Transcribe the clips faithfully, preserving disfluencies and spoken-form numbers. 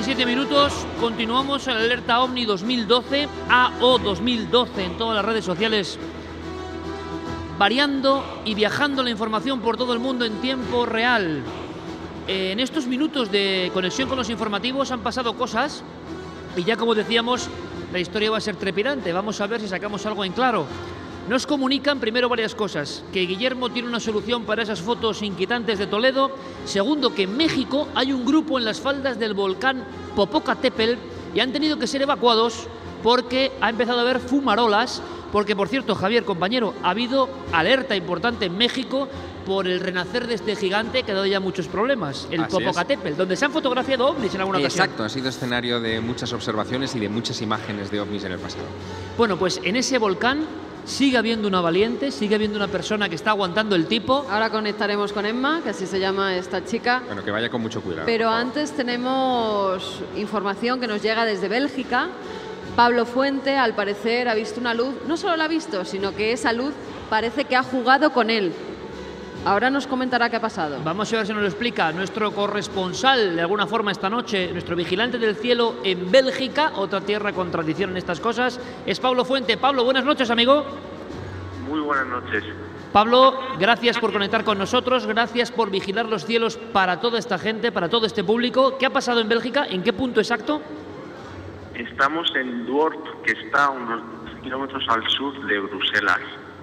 y siete minutos, continuamos en la alerta OVNI dos mil doce, A O dos mil doce en todas las redes sociales, variando y viajando la información por todo el mundo en tiempo real. En estos minutos de conexión con los informativos han pasado cosas y ya como decíamos, la historia va a ser trepidante. Vamos a ver si sacamos algo en claro. Nos comunican primero varias cosas: que Guillermo tiene una solución para esas fotos inquietantes de Toledo. Segundo, que en México hay un grupo en las faldas del volcán Popocatépetl y han tenido que ser evacuados porque ha empezado a haber fumarolas. Porque, por cierto, Javier, compañero, ha habido alerta importante en México por el renacer de este gigante que ha dado ya muchos problemas, el Así Popocatépetl, es. donde se han fotografiado ovnis en alguna ocasión. Exacto, ha sido escenario de muchas observaciones y de muchas imágenes de ovnis en el pasado. Bueno, pues en ese volcán sigue habiendo una valiente, sigue habiendo una persona que está aguantando el tipo. Ahora conectaremos con Emma, que así se llama esta chica. Bueno, que vaya con mucho cuidado. Pero antes tenemos información que nos llega desde Bélgica. Pablo Fuente, al parecer, ha visto una luz. No solo la ha visto, sino que esa luz parece que ha jugado con él. Ahora nos comentará qué ha pasado. Vamos a ver si nos lo explica nuestro corresponsal, de alguna forma, esta noche, nuestro vigilante del cielo en Bélgica, otra tierra con tradición en estas cosas, es Pablo Fuente. Pablo, buenas noches, amigo. Muy buenas noches. Pablo, gracias por conectar con nosotros, gracias por vigilar los cielos para toda esta gente, para todo este público. ¿Qué ha pasado en Bélgica? ¿En qué punto exacto? Estamos en Dort, que está a unos kilómetros al sur de Bruselas.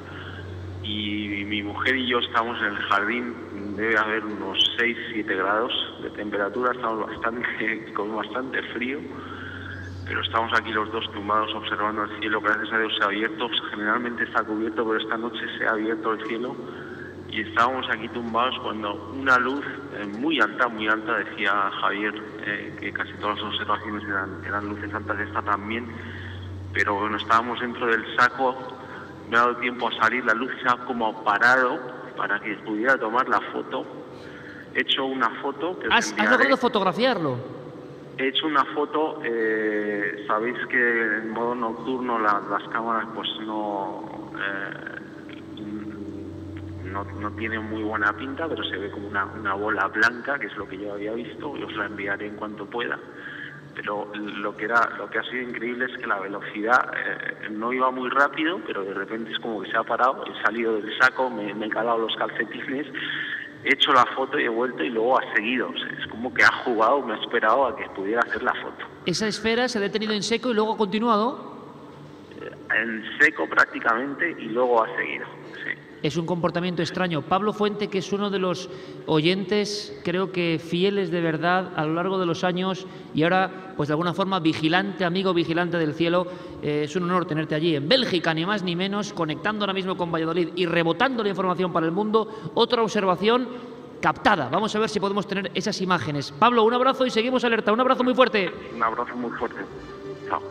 Y mi mujer y yo estamos en el jardín, debe haber unos seis siete grados de temperatura, estamos bastante, con bastante frío, pero estamos aquí los dos tumbados observando el cielo. Gracias a Dios se ha abierto, generalmente está cubierto, pero esta noche se ha abierto el cielo y estábamos aquí tumbados cuando una luz eh, muy alta, muy alta, decía Javier, eh, que casi todas las observaciones eran, eran luces altas, esta también, pero bueno, estábamos dentro del saco. Me ha dado tiempo a salir, la luz se ha como parado para que pudiera tomar la foto. He hecho una foto que os ¿Has, enviaré. ¿Has logrado fotografiarlo? He hecho una foto, eh, sabéis que en modo nocturno la, las cámaras pues no, eh, no no tienen muy buena pinta, pero se ve como una, una bola blanca, que es lo que yo había visto, y os la enviaré en cuanto pueda. Pero lo que era lo que ha sido increíble es que la velocidad eh, no iba muy rápido, pero de repente es como que se ha parado. He salido del saco, me, me he calado los calcetines, he hecho la foto y he vuelto y luego ha seguido. O sea, es como que ha jugado, me ha esperado a que pudiera hacer la foto. Esa esfera se ha detenido en seco y luego ha continuado. Eh, en seco prácticamente y luego ha seguido. Sí. Es un comportamiento extraño. Pablo Fuente, que es uno de los oyentes, creo que fieles de verdad a lo largo de los años y ahora, pues de alguna forma, vigilante, amigo vigilante del cielo. Eh, es un honor tenerte allí en Bélgica, ni más ni menos, conectando ahora mismo con Valladolid y rebotando la información para el mundo. Otra observación captada. Vamos a ver si podemos tener esas imágenes. Pablo, un abrazo y seguimos alerta. Un abrazo muy fuerte. Un abrazo muy fuerte. Chao.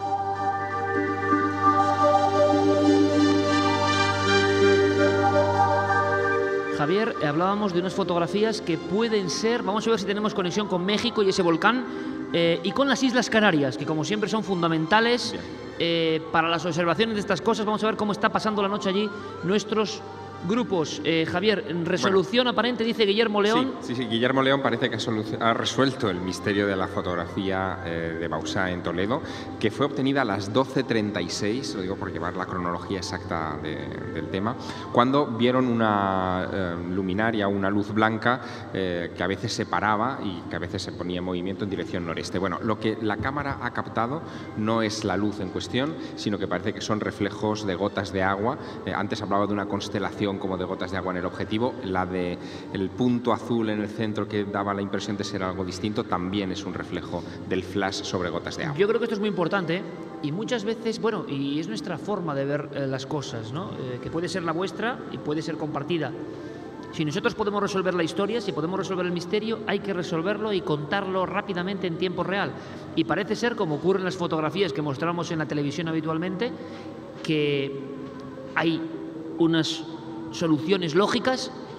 Javier, hablábamos de unas fotografías que pueden ser, vamos a ver si tenemos conexión con México y ese volcán, eh, y con las Islas Canarias, que como siempre son fundamentales eh, para las observaciones de estas cosas. Vamos a ver cómo está pasando la noche allí nuestros grupos. Eh, Javier, en resolución bueno, aparente, dice Guillermo León. Sí, sí, sí, Guillermo León parece que ha resuelto el misterio de la fotografía eh, de Bauzá en Toledo, que fue obtenida a las doce treinta y seis, lo digo por llevar la cronología exacta de, del tema, cuando vieron una eh, luminaria, una luz blanca eh, que a veces se paraba y que a veces se ponía en movimiento en dirección noreste. Bueno, lo que la cámara ha captado no es la luz en cuestión, sino que parece que son reflejos de gotas de agua. Eh, antes hablaba de una constelación como de gotas de agua en el objetivo, la de el punto azul en el centro que daba la impresión de ser algo distinto también es un reflejo del flash sobre gotas de agua. Yo creo que esto es muy importante y muchas veces, bueno, y es nuestra forma de ver eh, las cosas, ¿no? Eh, que puede ser la vuestra y puede ser compartida. Si nosotros podemos resolver la historia, si podemos resolver el misterio, hay que resolverlo y contarlo rápidamente en tiempo real. Y parece ser, como ocurre en las fotografías que mostramos en la televisión habitualmente, que hay unas soluciones lógicas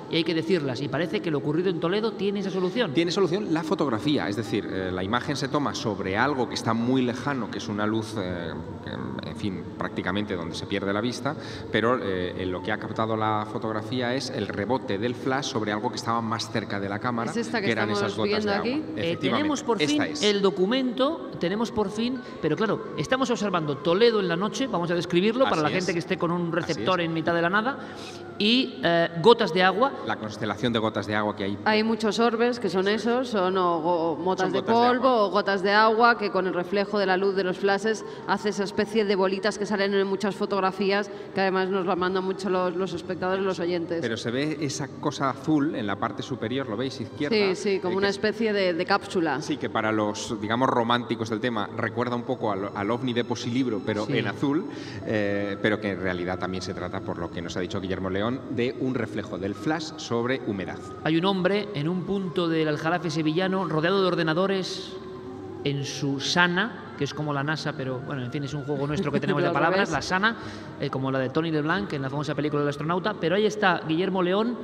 y hay que decirlas. Y parece que lo ocurrido en Toledo tiene esa solución. Tiene solución la fotografía, es decir, eh, la imagen se toma sobre algo que está muy lejano, que es una luz, eh, que, en fin, prácticamente donde se pierde la vista, pero eh, lo que ha captado la fotografía es el rebote del flash sobre algo que estaba más cerca de la cámara, ¿Es esta que, que eran estamos esas gotas viendo de aquí? agua. Eh, tenemos por fin es. el documento, tenemos por fin, pero claro, estamos observando Toledo en la noche, vamos a describirlo para Así la es. gente que esté con un receptor es. en mitad de la nada, y eh, gotas de agua. La constelación de gotas de agua que hay. Hay muchos orbes que son esos, son o, o motas Son de gotas de polvo agua. o gotas de agua que con el reflejo de la luz de los flashes hace esa especie de bolitas que salen en muchas fotografías que además nos la mandan mucho los, los espectadores, los oyentes. Pero se ve esa cosa azul en la parte superior, ¿lo veis? Izquierda. Sí, sí, como eh, una que- especie de, de cápsula. Sí, que para los, digamos, románticos del tema recuerda un poco al, al ovni de Posilibro, pero Sí. en azul, eh, pero que en realidad también se trata, por lo que nos ha dicho Guillermo León, de un reflejo del flash sobre humedad. Hay un hombre en un punto del Aljarafe sevillano rodeado de ordenadores en su sana, que es como la NASA, pero bueno, en fin, es un juego nuestro que tenemos de Al palabras, revés. la sana, eh, como la de Tony LeBlanc en la famosa película del astronauta, pero ahí está Guillermo León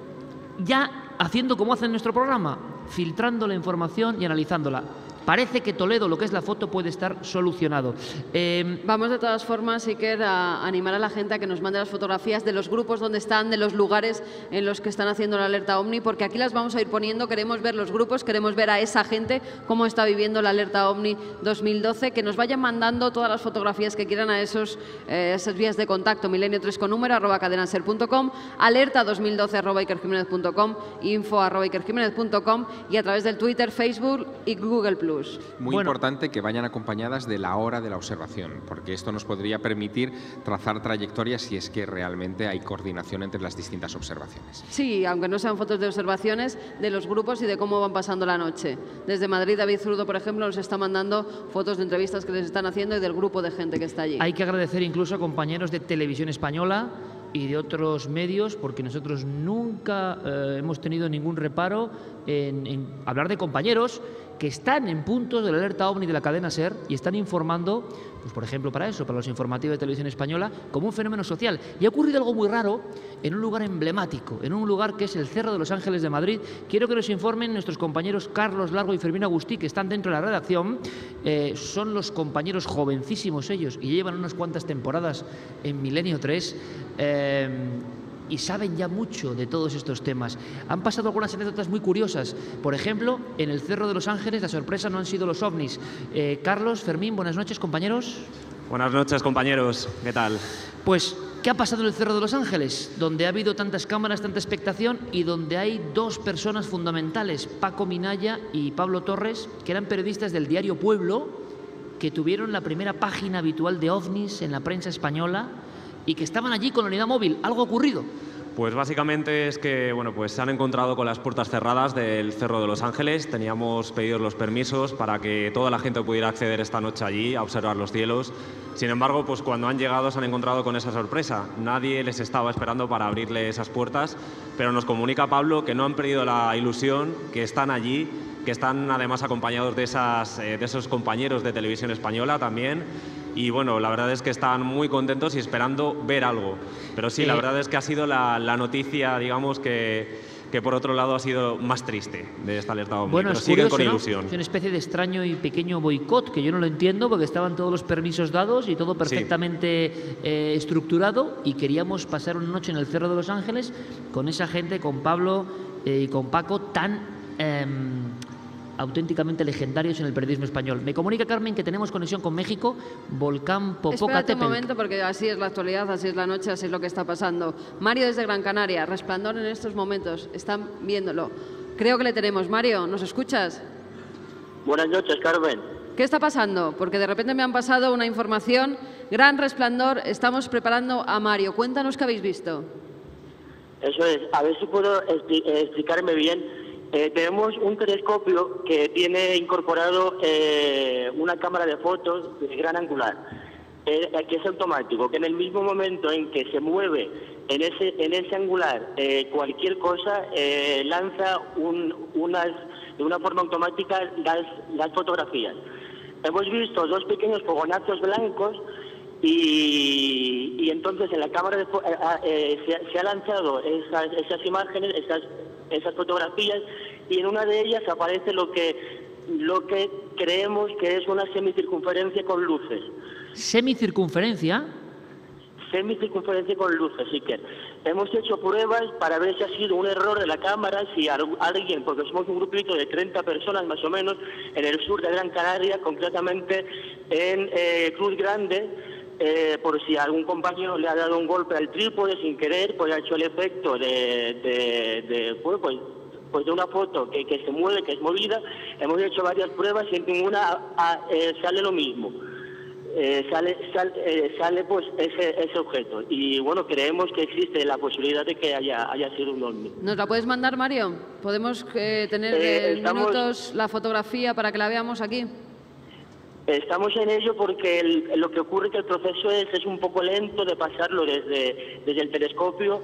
ya haciendo como hace en nuestro programa, filtrando la información y analizándola. Parece que Toledo, lo que es la foto, puede estar solucionado. Eh, Vamos de todas formas, Iker, a animar a la gente a que nos mande las fotografías de los grupos donde están, de los lugares en los que están haciendo la alerta OVNI, porque aquí las vamos a ir poniendo, queremos ver los grupos, queremos ver a esa gente cómo está viviendo la alerta OVNI dos mil doce, que nos vayan mandando todas las fotografías que quieran a esos, eh, esas vías de contacto, milenio tres con número, arroba cadenaser punto com, alerta dos mil doce arroba ikerjimenez punto com, info arroba ikerjimenez punto com y a través del Twitter, Facebook y Google plus. Muy Bueno. importante que vayan acompañadas de la hora de la observación, porque esto nos podría permitir trazar trayectorias si es que realmente hay coordinación entre las distintas observaciones. Sí, aunque no sean fotos de observaciones de los grupos y de cómo van pasando la noche. Desde Madrid, David Zurdo, por ejemplo, nos está mandando fotos de entrevistas que les están haciendo y del grupo de gente que está allí. Hay que agradecer incluso a compañeros de Televisión Española y de otros medios, porque nosotros nunca eh, hemos tenido ningún reparo en, en hablar de compañeros que están en puntos de la alerta OVNI de la cadena SER y están informando, pues por ejemplo para eso, para los informativos de Televisión Española, como un fenómeno social. Y ha ocurrido algo muy raro en un lugar emblemático, en un lugar que es el Cerro de los Ángeles de Madrid. Quiero que nos informen nuestros compañeros Carlos Largo y Fermín Agustí, que están dentro de la redacción. Eh, son los compañeros jovencísimos ellos y llevan unas cuantas temporadas en Milenio tres. Eh, y saben ya mucho de todos estos temas. Han pasado algunas anécdotas muy curiosas. Por ejemplo, en el Cerro de los Ángeles la sorpresa no han sido los ovnis. Eh, Carlos, Fermín, buenas noches, compañeros. Buenas noches, compañeros. ¿Qué tal? Pues, ¿qué ha pasado en el Cerro de los Ángeles? Donde ha habido tantas cámaras, tanta expectación y donde hay dos personas fundamentales, Paco Minaya y Pablo Torres, que eran periodistas del diario Pueblo, que tuvieron la primera página habitual de ovnis en la prensa española y que estaban allí con la unidad móvil. ¿Algo ha ocurrido? Pues básicamente es que bueno, pues se han encontrado con las puertas cerradas del Cerro de los Ángeles. Teníamos pedidos los permisos para que toda la gente pudiera acceder esta noche allí a observar los cielos. Sin embargo, pues cuando han llegado se han encontrado con esa sorpresa. Nadie les estaba esperando para abrirle esas puertas, pero nos comunica Pablo que no han perdido la ilusión, que están allí, que están además acompañados de, esas, eh, de esos compañeros de Televisión Española también. Y bueno, la verdad es que están muy contentos y esperando ver algo. Pero sí, Eh, la verdad es que ha sido la, la noticia, digamos, que, que por otro lado ha sido más triste de esta alerta OVNI. Bueno, pero es siguen curioso, con ¿no? ilusión. Es una especie de extraño y pequeño boicot que yo no lo entiendo porque estaban todos los permisos dados y todo perfectamente eh, estructurado y queríamos pasar una noche en el Cerro de los Ángeles con esa gente, con Pablo eh, y con Paco tan eh, auténticamente legendarios en el periodismo español. Me comunica Carmen que tenemos conexión con México, Volcán Espérate un Popocatépetl. momento porque así es la actualidad, así es la noche, así es lo que está pasando. Mario desde Gran Canaria, resplandor en estos momentos, están viéndolo. Creo que le tenemos. Mario, ¿nos escuchas? Buenas noches, Carmen. ¿Qué está pasando? Porque de repente me han pasado una información. Gran resplandor, estamos preparando a Mario. Cuéntanos qué habéis visto. Eso es, a ver si puedo expli- eh, explicarme bien. Eh, tenemos un telescopio que tiene incorporado eh, una cámara de fotos de gran angular, eh, que es automático, que en el mismo momento en que se mueve en ese, en ese angular eh, cualquier cosa, eh, lanza un, unas, de una forma automática las, las fotografías. Hemos visto dos pequeños fogonazos blancos y, y entonces en la cámara de fo- eh, eh, se, se ha lanzado esas, esas imágenes, esas, esas fotografías, y en una de ellas aparece lo que, lo que creemos que es una semicircunferencia con luces. ¿Semicircunferencia? Semicircunferencia con luces, sí que hemos hecho pruebas para ver si ha sido un error de la cámara, si al- alguien, porque somos un grupito de treinta personas más o menos en el sur de Gran Canaria, concretamente en eh, Cruz Grande, eh, por si algún compañero le ha dado un golpe al trípode sin querer, pues ha hecho el efecto de, de, de pues, pues, pues de una foto que, que se mueve, que es movida. Hemos hecho varias pruebas y en ninguna a- a- eh, sale lo mismo. Eh, sale sal- eh, sale pues ese, ese objeto, y bueno, creemos que existe la posibilidad de que haya, haya sido un ovni. ¿Nos la puedes mandar, Mario? ¿Podemos eh, tener Eh, en estamos- minutos la fotografía para que la veamos aquí? Estamos en ello porque el- lo que ocurre es que el proceso es, es un poco lento de pasarlo desde, desde el telescopio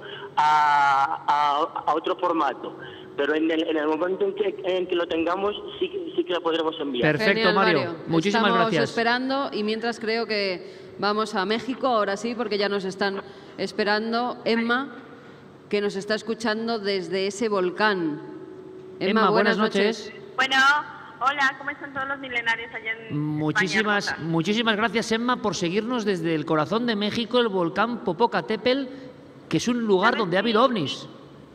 a, a- a otro formato, pero en el, en el momento en que, en que lo tengamos sí, que- sí que lo podremos enviar. Perfecto, Genial, Mario. Muchísimas Estamos gracias. esperando, y mientras creo que vamos a México, ahora sí, porque ya nos están esperando. Emma, que nos está escuchando desde ese volcán. Emma, buenas noches. Bueno, hola, ¿cómo están todos los milenarios allá en Muchísimas, España, hermosa? muchísimas gracias, Emma, por seguirnos desde el corazón de México, el volcán Popocatépetl, que es un lugar ¿Sabes donde ha qué? habido ovnis.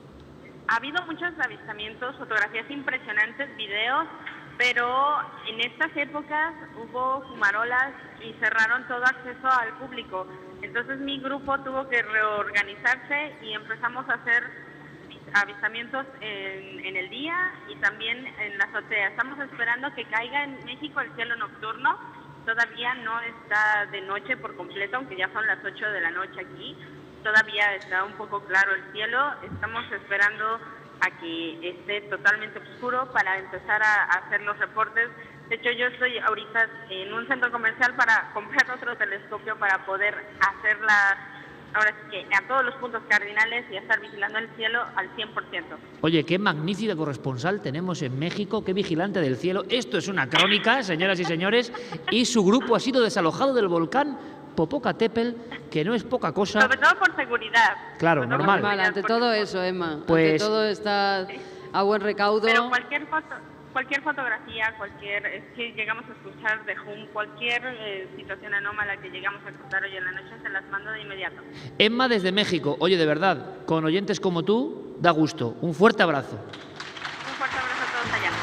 Ha habido muchos avistamientos, fotografías impresionantes, videos, pero en estas épocas hubo fumarolas y cerraron todo acceso al público. Entonces mi grupo tuvo que reorganizarse y empezamos a hacer avistamientos en, en el día y también en la azotea. Estamos esperando que caiga en México el cielo nocturno. Todavía no está de noche por completo, aunque ya son las ocho de la noche aquí. Todavía está un poco claro el cielo. Estamos esperando a que esté totalmente oscuro para empezar a, a hacer los reportes. De hecho, yo estoy ahorita en un centro comercial para comprar otro telescopio para poder hacer la, ahora sí que a todos los puntos cardinales y estar vigilando el cielo al cien por ciento. Oye, qué magnífica corresponsal tenemos en México, qué vigilante del cielo. Esto es una crónica, señoras y señores, y su grupo ha sido desalojado del volcán Popocatépetl, que no es poca cosa. Sobre todo por seguridad. Claro, Sobre todo normal. por Normal, ante porque- todo eso, Emma. Pues- Ante todo está a buen recaudo. Pero cualquier foto, cualquier fotografía, cualquier, es que llegamos a escuchar de Hum, cualquier eh, situación anómala que llegamos a escuchar hoy en la noche, se las mando de inmediato. Emma desde México. Oye, de verdad, con oyentes como tú, da gusto. Un fuerte abrazo. Un fuerte abrazo a todos allá.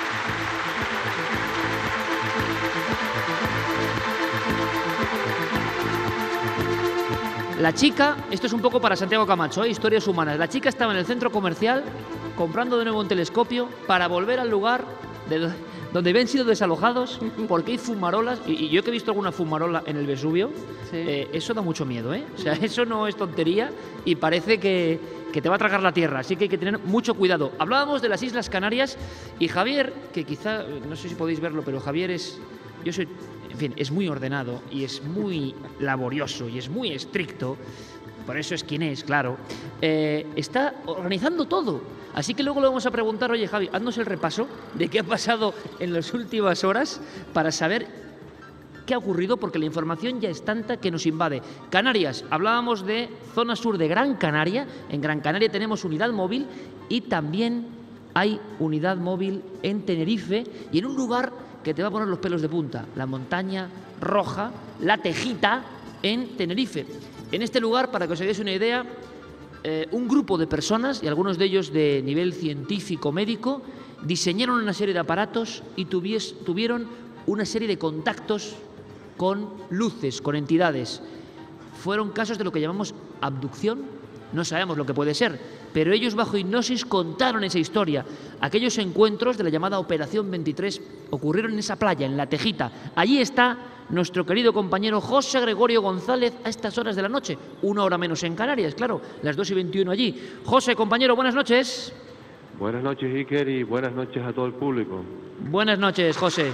La chica, esto es un poco para Santiago Camacho, ¿eh? Historias humanas. La chica estaba en el centro comercial comprando de nuevo un telescopio para volver al lugar de do- donde habían sido desalojados porque hay fumarolas. Y, y yo que he visto alguna fumarola en el Vesubio, Sí. eh, eso da mucho miedo, ¿eh? O sea, eso no es tontería y parece que, que te va a tragar la tierra. Así que hay que tener mucho cuidado. Hablábamos de las Islas Canarias y Javier, que quizá, no sé si podéis verlo, pero Javier es... Yo soy... En fin, es muy ordenado y es muy laborioso y es muy estricto, por eso es quien es, claro. Eh, está organizando todo. Así que luego le vamos a preguntar, oye Javi, haznos el repaso de qué ha pasado en las últimas horas para saber qué ha ocurrido, porque la información ya es tanta que nos invade. Canarias, hablábamos de zona sur de Gran Canaria. En Gran Canaria tenemos unidad móvil y también hay unidad móvil en Tenerife y en un lugar que te va a poner los pelos de punta, la montaña roja, la Tejita, en Tenerife. En este lugar, para que os hagáis una idea, eh, un grupo de personas, y algunos de ellos de nivel científico médico, diseñaron una serie de aparatos y tuvies- tuvieron una serie de contactos con luces, con entidades. Fueron casos de lo que llamamos abducción. No sabemos lo que puede ser, pero ellos bajo hipnosis contaron esa historia. Aquellos encuentros de la llamada Operación veintitrés ocurrieron en esa playa, en La Tejita. Allí está nuestro querido compañero José Gregorio González a estas horas de la noche, una hora menos en Canarias, claro, las dos y veintiuno allí. José, compañero, buenas noches. Buenas noches, Iker, y buenas noches a todo el público. Buenas noches, José.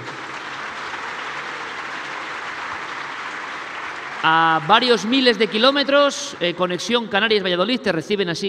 A varios miles de kilómetros, eh, conexión Canarias-Valladolid, te reciben así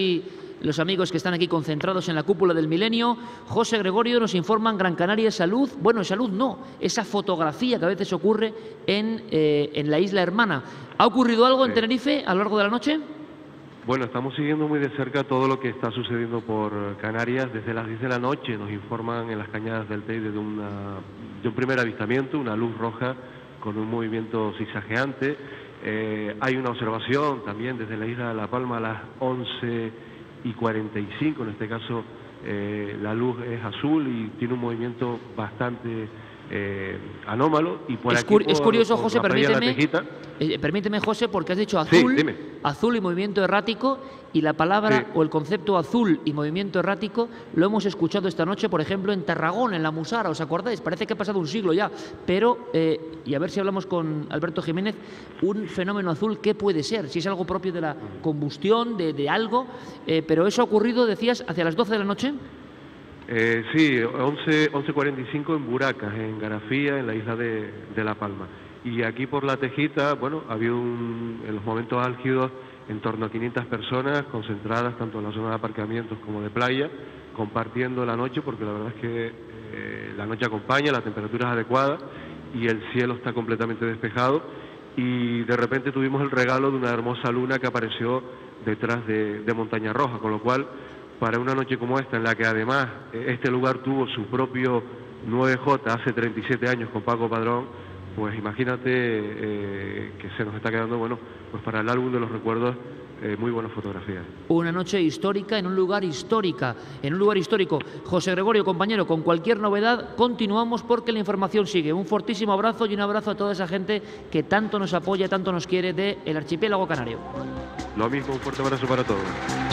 los amigos que están aquí concentrados en la cúpula del Milenio. José Gregorio nos informan, Gran Canaria es salud. Bueno, salud no, esa fotografía que a veces ocurre en, eh, en la isla hermana. ¿Ha ocurrido algo en Tenerife a lo largo de la noche? Bueno, estamos siguiendo muy de cerca todo lo que está sucediendo por Canarias. Desde las diez de la noche nos informan en las cañadas del Teide de, una, de un primer avistamiento, una luz roja con un movimiento zigzagueante. Eh, hay una observación también desde la isla de La Palma a las once y cuarenta y cinco, en este caso eh, la luz es azul y tiene un movimiento bastante eh, anómalo. Y por es, aquí, por, es curioso, por José, permíteme, Tejita, eh, permíteme, José, porque has dicho azul, sí, azul y movimiento errático, y la palabra sí. o el concepto azul y movimiento errático lo hemos escuchado esta noche, por ejemplo, en Tarragona, en la Musara, ¿os acordáis? Parece que ha pasado un siglo ya, pero, eh, y a ver si hablamos con Alberto Jiménez, un fenómeno azul, ¿qué puede ser? Si es algo propio de la combustión, de, de algo, eh, pero eso ha ocurrido, decías, hacia las doce de la noche. Eh, sí, once cuarenta y cinco en Buracas, en Garafía, en la isla de, de La Palma. Y aquí por La Tejita, bueno, había un, en los momentos álgidos en torno a quinientas personas concentradas tanto en la zona de aparcamientos como de playa, compartiendo la noche, porque la verdad es que eh, la noche acompaña, la temperatura es adecuada y el cielo está completamente despejado. Y de repente tuvimos el regalo de una hermosa luna que apareció detrás de, de Montaña Roja, con lo cual, para una noche como esta, en la que además este lugar tuvo su propio nueve J hace treinta y siete años con Paco Padrón, pues imagínate eh, que se nos está quedando, bueno, pues para el álbum de los recuerdos, eh, muy buenas fotografías. Una noche histórica en un lugar histórica, en un lugar histórico. José Gregorio, compañero, con cualquier novedad continuamos porque la información sigue. Un fortísimo abrazo y un abrazo a toda esa gente que tanto nos apoya, tanto nos quiere del archipiélago canario. Lo mismo, un fuerte abrazo para todos.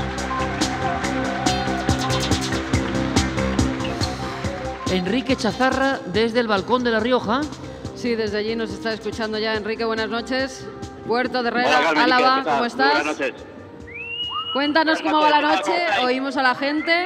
Enrique Chazarra desde el balcón de La Rioja. Sí, desde allí nos está escuchando ya Enrique, buenas noches. Puerto de Herrera, Hola, Carmen, Álava, ¿qué tal? ¿cómo estás? Buenas noches. Cuéntanos Buenas cómo va la noches, noche, ¿cómo estáis? oímos a la gente.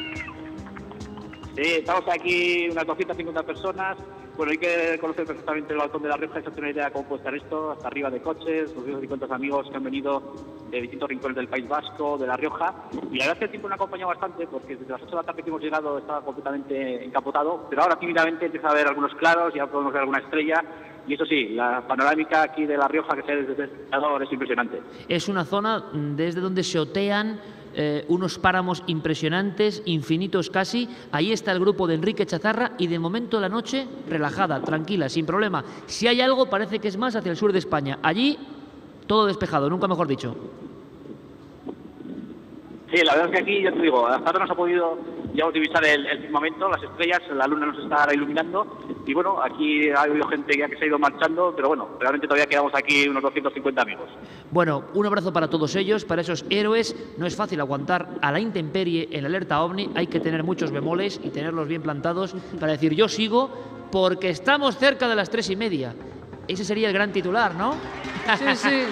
Sí, estamos aquí unas doscientas cincuenta personas. Bueno, hay que conocer perfectamente el balcón de La Rioja, esa es una idea de cómo puede estar esto, hasta arriba de coches, doscientos cincuenta amigos que han venido de distintos rincones del País Vasco, de La Rioja, y la verdad es que el tiempo me ha acompañado bastante, porque desde las ocho de la tarde que hemos llegado estaba completamente encapotado, pero ahora tímidamente empieza a haber algunos claros, ya podemos ver alguna estrella, y eso sí, la panorámica aquí de La Rioja, que se ve desde el espectador, es impresionante. Es una zona desde donde se otean Eh, unos páramos impresionantes, infinitos casi. Ahí está el grupo de Enrique Chazarra y de momento la noche relajada, tranquila, sin problema. Si hay algo parece que es más hacia el sur de España. Allí todo despejado, nunca mejor dicho. Sí, la verdad es que aquí, ya te digo, hasta ahora no se ha podido ya utilizar el, el firmamento, las estrellas, la luna nos está ahora iluminando y bueno, aquí ha habido gente ya que se ha ido marchando, pero bueno, realmente todavía quedamos aquí unos doscientos cincuenta amigos. Bueno, un abrazo para todos ellos, para esos héroes. No es fácil aguantar a la intemperie en la alerta OVNI, hay que tener muchos bemoles y tenerlos bien plantados para decir yo sigo porque estamos cerca de las tres y media. Ese sería el gran titular, ¿no? Sí, sí.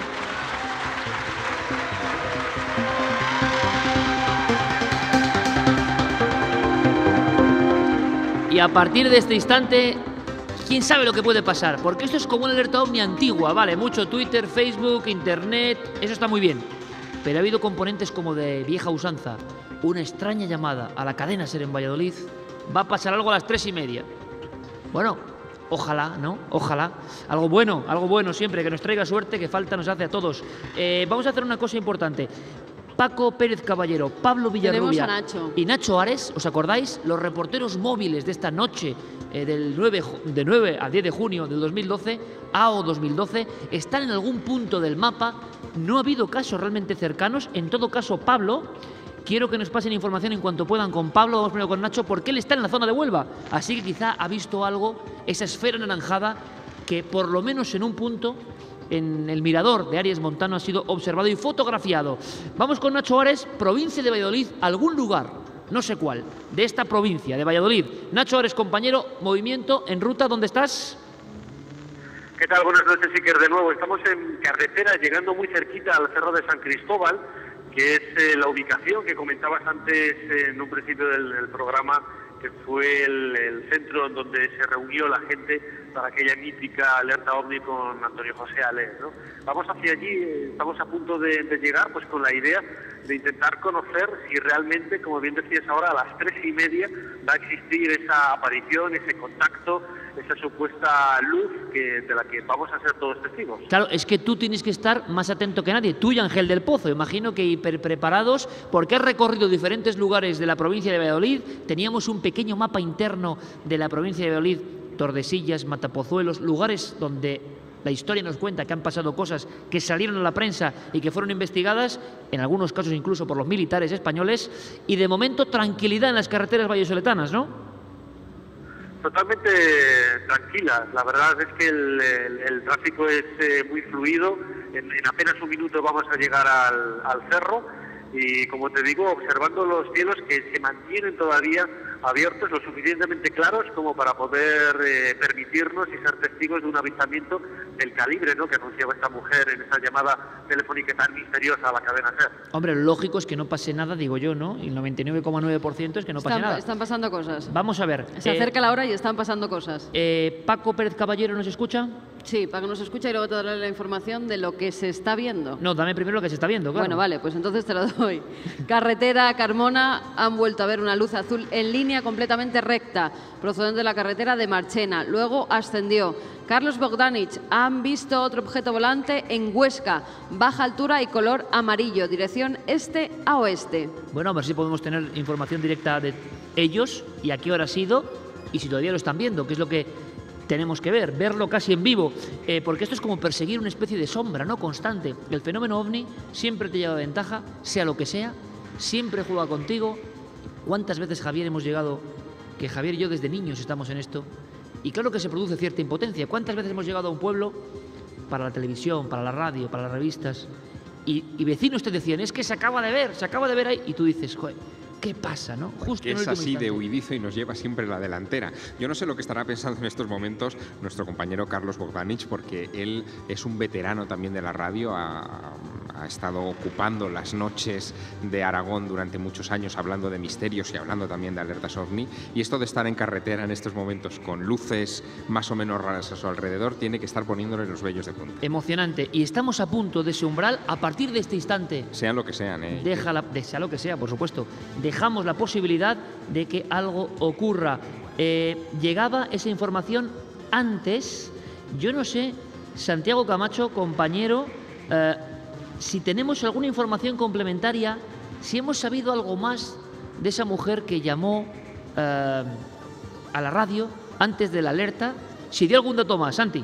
Y a partir de este instante, quién sabe lo que puede pasar, porque esto es como una alerta OVNI antigua, vale, mucho Twitter, Facebook, Internet, eso está muy bien, pero ha habido componentes como de vieja usanza, una extraña llamada a la cadena SER en Valladolid, va a pasar algo a las tres y media. Bueno, ojalá, ¿no? Ojalá. Algo bueno, algo bueno siempre, que nos traiga suerte, que falta nos hace a todos. Eh, vamos a hacer una cosa importante. Paco Pérez Caballero, Pablo Villarrubia Nacho. y Nacho Ares, ¿os acordáis? Los reporteros móviles de esta noche eh, del nueve, de nueve a diez de junio del dos mil doce, A O dos mil doce, están en algún punto del mapa. No ha habido casos realmente cercanos. En todo caso, Pablo, quiero que nos pasen información en cuanto puedan con Pablo, vamos primero con Nacho, porque él está en la zona de Huelva. Así que quizá ha visto algo, esa esfera anaranjada, que por lo menos en un punto en el mirador de Aries Montano ha sido observado y fotografiado. Vamos con Nacho Ares, provincia de Valladolid, algún lugar, no sé cuál, de esta provincia de Valladolid. Nacho Ares, compañero, movimiento en ruta, ¿dónde estás? ¿Qué tal? Buenas noches, Iker, de nuevo. Estamos en carretera, llegando muy cerquita al Cerro de San Cristóbal, que es eh, la ubicación que comentabas antes eh, en un principio del, del programa, que fue el, el centro en donde se reunió la gente para aquella mítica alerta OVNI con Antonio José Alés, ¿no? Vamos hacia allí, eh, estamos a punto de, de llegar pues con la idea de intentar conocer si realmente, como bien decías ahora, a las tres y media va a existir esa aparición, ese contacto, esa supuesta luz que, de la que vamos a ser todos testigos. Claro, es que tú tienes que estar más atento que nadie, tú y Ángel del Pozo, imagino que hiper preparados, porque has recorrido diferentes lugares de la provincia de Valladolid, teníamos un pequeño mapa interno de la provincia de Valladolid, Tordesillas, Matapozuelos, lugares donde la historia nos cuenta que han pasado cosas que salieron a la prensa y que fueron investigadas, en algunos casos incluso por los militares españoles, y de momento tranquilidad en las carreteras vallisoletanas, ¿no? Totalmente tranquila, la verdad es que el, el, el tráfico es eh, muy fluido, en, en apenas un minuto vamos a llegar al, al cerro y, como te digo, observando los cielos que se mantienen todavía abiertos, lo suficientemente claros como para poder eh, permitirnos y ser testigos de un avistamiento del calibre, ¿no?, que anunciaba esta mujer en esa llamada telefónica tan misteriosa a la cadena SER. Hombre, lo lógico es que no pase nada, digo yo, ¿no? Y el noventa y nueve coma nueve por ciento es que no pase están, nada. Están pasando cosas. Vamos a ver. Se eh, acerca la hora y están pasando cosas. Eh, Paco Pérez Caballero, ¿nos escucha? Sí, Paco nos escucha y luego te daré la información de lo que se está viendo. No, dame primero lo que se está viendo, claro. Bueno, vale, pues entonces te lo doy. Carretera Carmona, han vuelto a ver una luz azul en línea completamente recta, procedente de la carretera de Marchena. Luego ascendió. Carlos Bogdanich, han visto otro objeto volante en Huesca, baja altura y color amarillo, dirección este a oeste. Bueno, a ver si podemos tener información directa de ellos y a qué hora ha sido y si todavía lo están viendo, que es lo que tenemos que ver, verlo casi en vivo, eh, porque esto es como perseguir una especie de sombra, ¿no?, constante. El fenómeno OVNI siempre te lleva ventaja, sea lo que sea, siempre juega contigo. ¿Cuántas veces, Javier, hemos llegado, que Javier y yo desde niños estamos en esto, y claro que se produce cierta impotencia? ¿Cuántas veces hemos llegado a un pueblo para la televisión, para la radio, para las revistas, y, y vecinos te decían, es que se acaba de ver, se acaba de ver ahí, y tú dices, joder, ¿qué pasa, no? Justo en el es último así instante. de huidizo y nos lleva siempre la delantera. Yo no sé lo que estará pensando en estos momentos nuestro compañero Carlos Bogdanich, porque él es un veterano también de la radio, ha, ha estado ocupando las noches de Aragón durante muchos años hablando de misterios y hablando también de alertas OVNI, y esto de estar en carretera en estos momentos con luces más o menos raras a su alrededor tiene que estar poniéndole los vellos de punta. Emocionante. Y estamos a punto de ese umbral a partir de este instante. Sean lo que sean, ¿eh? Deja la, de, sea lo que sea, por supuesto. Dejamos la posibilidad de que algo ocurra. Eh, llegaba esa información antes. Yo no sé, Santiago Camacho, compañero, eh, si tenemos alguna información complementaria, si hemos sabido algo más de esa mujer que llamó eh, a la radio antes de la alerta, si dio algún dato más, Santi.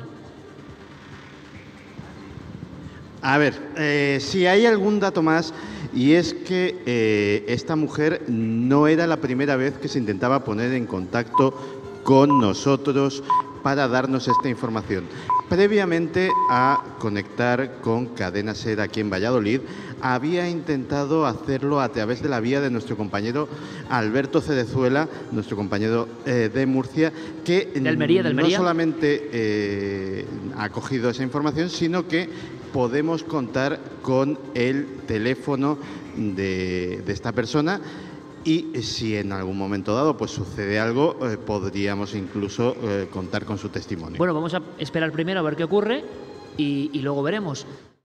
A ver, eh, si hay algún dato más, y es que eh, esta mujer no era la primera vez que se intentaba poner en contacto con nosotros para darnos esta información. Previamente a conectar con Cadena SER aquí en Valladolid, había intentado hacerlo a través de la vía de nuestro compañero Alberto Cerezuela, nuestro compañero eh, de Murcia, que de Almería, de Almería. no solamente eh, ha cogido esa información, sino que podemos contar con el teléfono de, de esta persona. Y si en algún momento dado pues sucede algo, eh, podríamos incluso eh, contar con su testimonio. Bueno, vamos a esperar primero a ver qué ocurre y, y luego veremos.